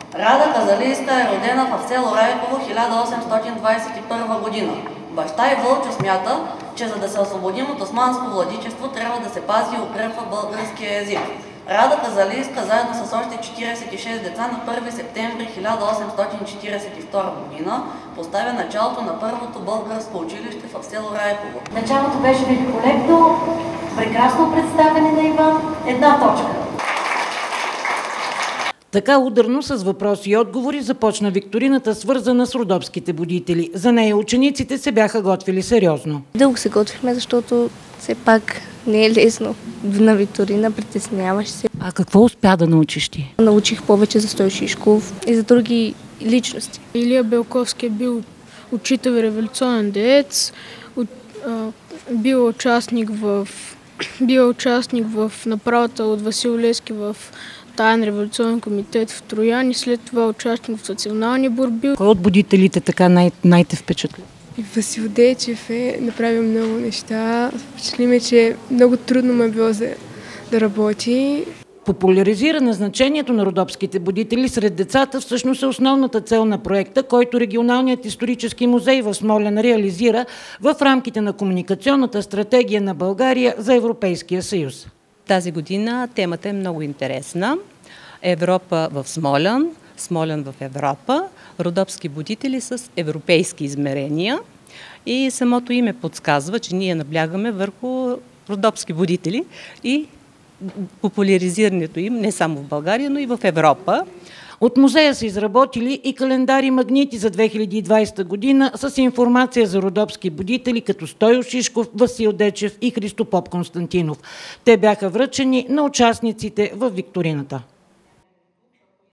Рада Казалийска е родена в село Райково 1821 година. Баща и Вълчо смята, че за да се освободим от османско владичество, трябва да се пази и укрепва българския език. Рада Казалийска заедно с още 46 деца на 1 септември 1842 година поставя началото на първото българско училище в село Райково. Началото беше великолепно, прекрасно представяне на Иван, една точка. Така ударно с въпроси и отговори започна викторината, свързана с родопските будители. За нея учениците се бяха готвили сериозно. Дълго се готвихме, защото все пак не е лесно на викторина, притесняваш се. А какво успя да научиш ти? Научих повече за Стою Шишков и за други личности. Илия Белковски е бил учител и революционен деец, бил участник в направата от Васил Левски в Таен революционен комитет в Троян и след това участник в национални борби. Кой от будителите така най-те впечатли? Васил Дейчев е направил много неща. Впечатли ме, че много трудно му е било да работи. Популяризиране значението на родопските будители сред децата всъщност е основната цел на проекта, който Регионалният исторически музей в Смолян реализира в рамките на комуникационната стратегия на България за Европейския съюз. Тази година темата е много интересна. Европа в Смолян, Смолян в Европа, родопски будители с европейски измерения. И самото име подсказва, че ние наблягаме върху родопски будители и популяризирането им не само в България, но и в Европа. От музея са изработили и календари магнити за 2020 година с информация за родопски будители като Стою Шишков, Васил Дечев и Христопоп Константинов. Те бяха връчени на участниците в викторината.